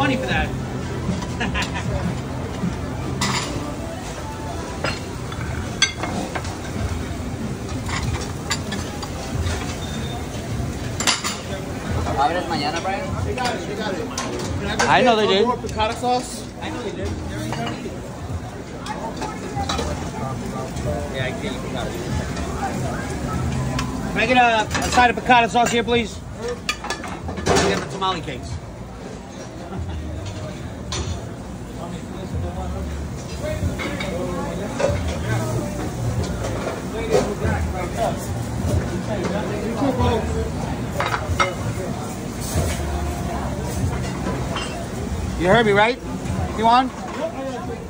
money for that. ¿Abres mañana, Brian? They got it, they got it. I know they did. More piccata sauce? I know they did. Yeah, I can't eat piccata. Can I get a side of piccata sauce here, please? We got the tamale cakes. You heard me, right? You on?